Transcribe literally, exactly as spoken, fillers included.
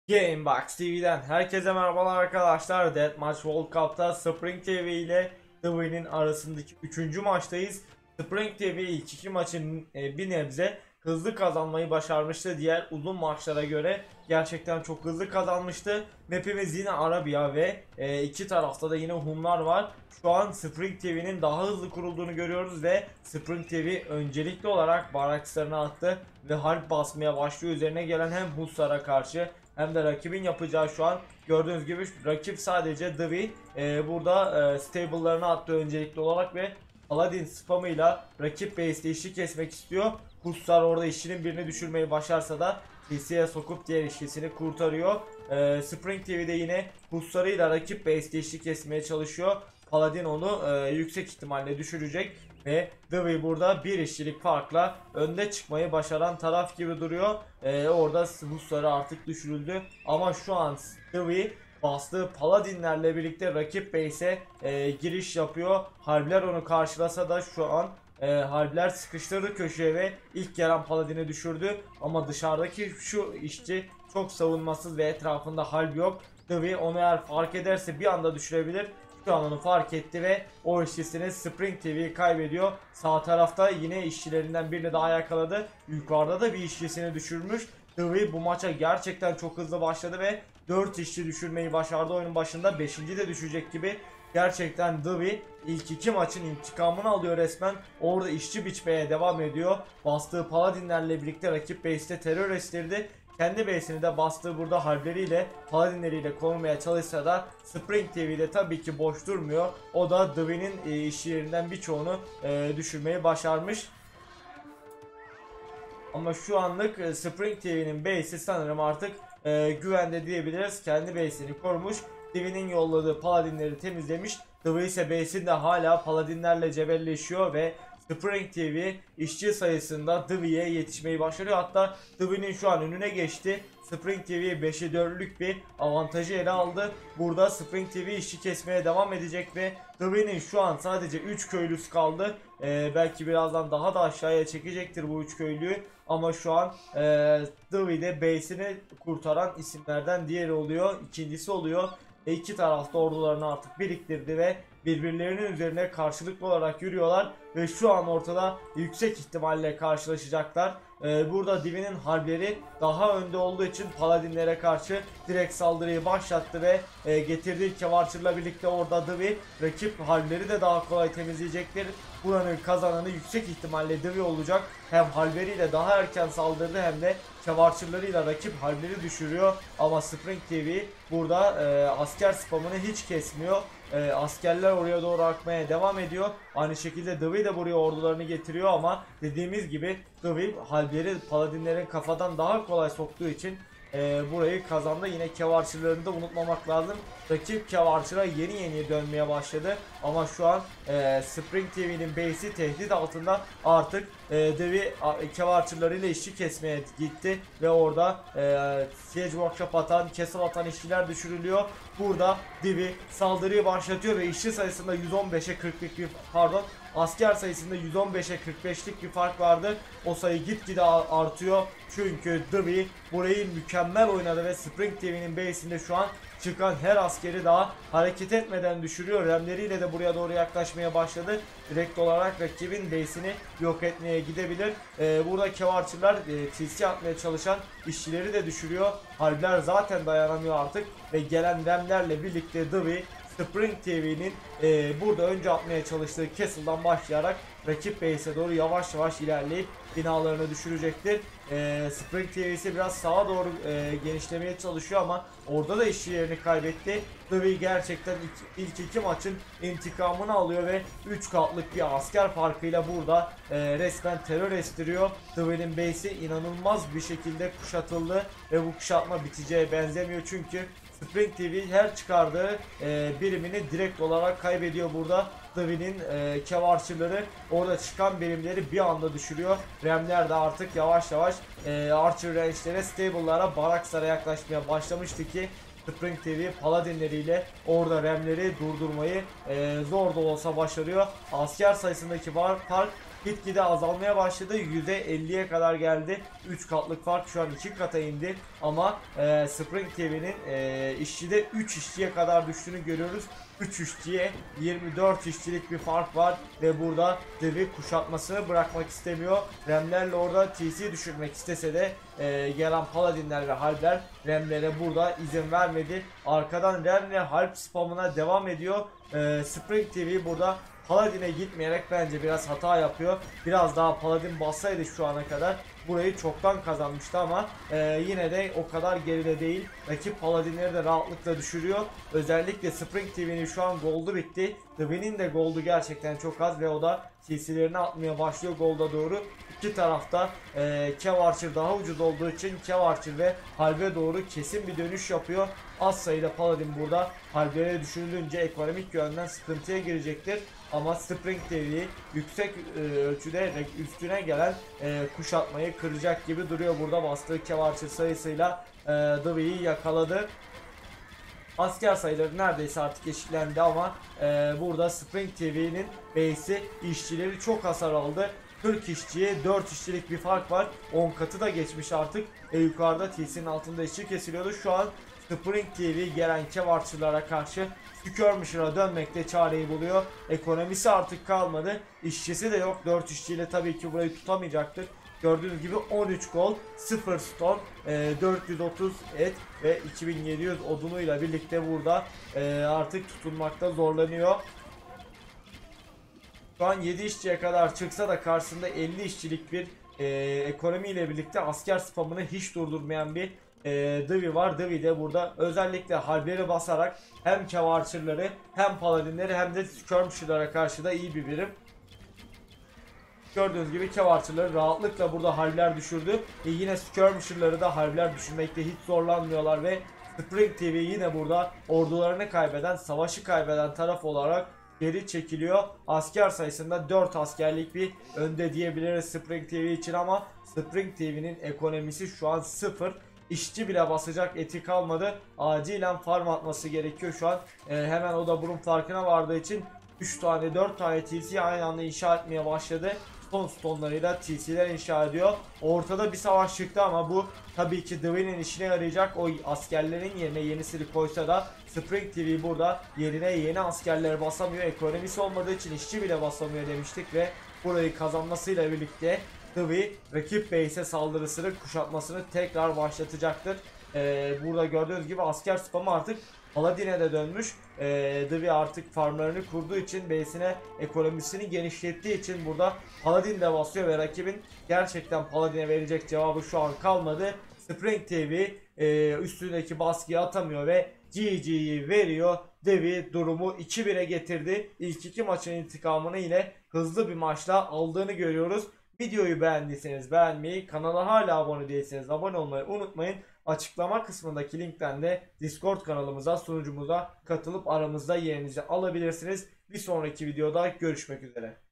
Gamebox T V'den herkese merhabalar arkadaşlar. Deathmatch World Cup'ta Spring T V ile The Way'nin arasındaki üçüncü maçtayız. Spring T V ilk iki maçın e, bir nebze hızlı kazanmayı başarmıştı. Diğer uzun maçlara göre gerçekten çok hızlı kazanmıştı. Map'imiz yine Arabia ve e, iki tarafta da yine Hunlar var. Şu an Spring T V'nin daha hızlı kurulduğunu görüyoruz ve Spring T V öncelikli olarak baraklarını attı ve harp basmaya başlıyor. Üzerine gelen hem Hussar'a karşı hem de rakibin yapacağı şu an gördüğünüz gibi rakip sadece Dwi e, burada e, stable'larını attı öncelikli olarak ve Paladin spamıyla rakip base'de işi kesmek istiyor. Hussar orada işçinin birini düşürmeyi başarsa da P C'ye sokup diğer işçisini kurtarıyor. E, Spring T V'de yine Hussar'ıyla rakip base'de işi kesmeye çalışıyor. Paladin onu e, yüksek ihtimalle düşürecek. Ve Dwi burada bir işçilik farkla önde çıkmayı başaran taraf gibi duruyor. Ee, orada Hussar'ı artık düşürüldü. Ama şu an Dwi bastığı Paladinlerle birlikte rakip base'e e, giriş yapıyor. Harbiler onu karşılasa da şu an e, Harbiler sıkıştırdı köşeye ve ilk gelen Paladin'i düşürdü. Ama dışarıdaki şu işçi çok savunmasız ve etrafında harp yok. Dwi onu eğer fark ederse bir anda düşürebilir. Şu an onu fark etti ve o işçisini Spring T V kaybediyor. Sağ tarafta yine işçilerinden birini daha yakaladı. Yukarıda da bir işçisini düşürmüş. Dwi bu maça gerçekten çok hızlı başladı ve dört işçi düşürmeyi başardı oyunun başında. beşinci de düşecek gibi. Gerçekten Dwi ilk iki maçın intikamını alıyor resmen. Orada işçi biçmeye devam ediyor. Bastığı Paladinlerle birlikte rakip base'te terör estirdi. Kendi base'ini de bastığı burada harbleriyle, paladinleriyle korumaya çalışsa da Spring T V'de tabii ki boş durmuyor. O da Dwi'nin e, iş yerinden birçoğunu e, düşürmeyi başarmış. Ama şu anlık e, Spring T V'nin base'i sanırım artık e, güvende diyebiliriz. Kendi base'ini korumuş. Dwi'nin yolladığı paladinleri temizlemiş. Dwi ise base'inde hala paladinlerle cebelleşiyor ve Spring T V işçi sayısında Dwi'ye yetişmeyi başarıyor. Hatta Dwi'nin şu an önüne geçti. Spring T V beşe dörtlük bir avantajı ele aldı. Burada Spring T V işçi kesmeye devam edecek ve Dwi'nin şu an sadece üç köylüsü kaldı. Ee, belki birazdan daha da aşağıya çekecektir bu üç köylüyü. Ama şu an e, Dwi'de base'ini kurtaran isimlerden diğeri oluyor. İkincisi oluyor. E, iki tarafta ordularını artık biriktirdi ve birbirlerinin üzerine karşılıklı olarak yürüyorlar ve şu an ortada yüksek ihtimalle karşılaşacaklar. Ee, burada Dwi'nin harpleri daha önde olduğu için paladinlere karşı direkt saldırıyı başlattı ve e, getirdiği Kevarçır'la birlikte orada Dwi rakip harpleri de daha kolay temizleyecektir. Buranın kazananı yüksek ihtimalle Dwi olacak. Hem harpleriyle daha erken saldırdı hem de Kevarçırlarıyla rakip harpleri düşürüyor. Ama Spring T V burada e, asker spamını hiç kesmiyor. E, askerler oraya doğru akmaya devam ediyor. Aynı şekilde Dwi de buraya ordularını getiriyor ama dediğimiz gibi Dwi halbleri paladinlerin kafadan daha kolay soktuğu için e, burayı kazandı. Yine Kevarçılarını da unutmamak lazım. Rakip Kevarçıra yeni yeni dönmeye başladı ama şu an e, Spring T V'nin base'i tehdit altında. Artık e, Dwi Kevarçılarıyla işçi kesmeye gitti ve orada e, Siege Workshop atan, Castle atan işçiler düşürülüyor. Burada Dwi saldırıyı başlatıyor ve işçi sayısında yüz on beşe kırklık bir pardon asker sayısında yüz on beşe kırk beşlik bir fark vardı. O sayı gitgide artıyor. Çünkü Dwi burayı mükemmel oynadı ve Spring T V'nin base'inde şu an çıkan her askeri daha hareket etmeden düşürüyor. Remleriyle de buraya doğru yaklaşmaya başladı. Direkt olarak rakibin base'ini yok etmeye gidebilir. Ee, burada Kevarçılar e, T C atmaya çalışan işçileri de düşürüyor. Harbiler zaten dayanamıyor artık ve gelen remlerle birlikte Dwi Spring T V'nin e, burada önce atmaya çalıştığı Castle'dan başlayarak rakip base'e doğru yavaş yavaş ilerleyip binalarını düşürecektir. E, Spring T V'si biraz sağa doğru e, genişlemeye çalışıyor ama orada da işçi yerini kaybetti. Dwi gerçekten ilk, ilk iki maçın intikamını alıyor ve üç katlık bir asker farkıyla burada e, resmen terör estiriyor. Dwi'nin base'i inanılmaz bir şekilde kuşatıldı ve bu kuşatma biteceğe benzemiyor çünkü Spring T V her çıkardığı e, birimini direkt olarak kaybediyor burada. Dwi'nin e, Kevarçıları orada çıkan birimleri bir anda düşürüyor. Remler de artık yavaş yavaş e, Archer range'lere, stable'lara, barakslara yaklaşmaya başlamıştı ki Spring T V paladinleriyle orada remleri durdurmayı e, zor da olsa başarıyor. Asker sayısındaki var fark gitgide azalmaya başladı. yüzde elliye kadar geldi. üç katlık fark şu an iki kata indi. Ama e, Spring T V'nin e, işçide üç işçiye kadar düştüğünü görüyoruz. üç işçiye yirmi dört işçilik bir fark var ve burada Divi kuşatmasını bırakmak istemiyor. Remlerle orada T C düşürmek istese de e, gelen Paladinler ve Halpler Remlere burada izin vermedi. Arkadan Remle Halp spamına devam ediyor. E, Spring T V burada Paladin'e gitmeyerek bence biraz hata yapıyor. Biraz daha Paladin bassaydı şu ana kadar burayı çoktan kazanmıştı ama e, yine de o kadar geride değil. Rakip Paladinleri de rahatlıkla düşürüyor. Özellikle Spring T V'nin şu an goldu bitti. Divi'nin de goldu gerçekten çok az ve o da C C'lerini atmaya başlıyor golda doğru. İki tarafta e, Kev Archer daha ucuz olduğu için Kev Archer ve Halbe doğru kesin bir dönüş yapıyor. Az sayıda Paladin burada Halbe'ye düşürülünce ekonomik yönden sıkıntıya girecektir. Ama Spring T V yüksek e, ölçüde üstüne gelen e, kuşatmayı kıracak gibi duruyor. Burada bastığı Kev Archer sayısıyla e, Divi'yi yakaladı. Asker sayıları neredeyse artık eşitlendi ama e, burada Spring T V'nin base'i işçileri çok hasar aldı. kırk işçiye dört işçilik bir fark var. on katı da geçmiş artık. E, yukarıda T C'nin altında işçi kesiliyordu. Şu an Spring T V gelen Kev Archer'lara karşı Skirmisher'a dönmekte çareyi buluyor. Ekonomisi artık kalmadı. İşçisi de yok. dört işçiyle tabii ki burayı tutamayacaktır. Gördüğünüz gibi on üç gol, sıfır stone, e, dört yüz otuz et ve iki bin yedi yüz odunuyla birlikte burada e, artık tutunmakta zorlanıyor. Şu an yedi işçiye kadar çıksa da karşısında elli işçilik bir e, ekonomiyle birlikte asker spamını hiç durdurmayan bir e, Divi var. Divi de burada özellikle Halber'i basarak hem Kev Archer'ları hem Paladinleri hem de Skirmisher'lara karşı da iyi bir birim. Gördüğünüz gibi Kev Archer'ları rahatlıkla burada Halbler düşürdü. E yine Skirmisher'ları da Halbler düşürmekte hiç zorlanmıyorlar ve Spring T V yine burada ordularını kaybeden, savaşı kaybeden taraf olarak geri çekiliyor. Asker sayısında dört askerlik bir önde diyebiliriz Spring T V için ama Spring T V'nin ekonomisi şu an sıfır. İşçi bile basacak eti kalmadı. Acilen farm atması gerekiyor şu an. E, hemen o da bunun farkına vardığı için üç tane dört tane T C aynı anda inşa etmeye başladı. Stone stone'larıyla T C'ler inşa ediyor. Ortada bir savaş çıktı ama bu tabii ki Divi'nin işine yarayacak. O askerlerin yerine yenisini koysa da Spring T V burada yerine yeni askerler basamıyor. Ekonomisi olmadığı için işçi bile basamıyor demiştik ve burayı kazanmasıyla birlikte Divi rakip base'e saldırısını, kuşatmasını tekrar başlatacaktır. Ee, burada gördüğünüz gibi asker spamı artık Paladin'e de dönmüş. Ee, Divi artık farmlarını kurduğu için base'ine ekonomisini genişlettiği için burada Paladin de basıyor ve rakibin gerçekten Paladin'e verecek cevabı şu an kalmadı. Spring T V e, üstündeki baskıyı atamıyor ve G G'yi veriyor. Divi durumu iki bire getirdi. İlk iki maçın intikamını yine hızlı bir maçla aldığını görüyoruz. Videoyu beğendiyseniz beğenmeyi, kanala hala abone değilseniz abone olmayı unutmayın. Açıklama kısmındaki linkten de Discord kanalımıza, sunucumuza katılıp aramızda yerinizi alabilirsiniz. Bir sonraki videoda görüşmek üzere.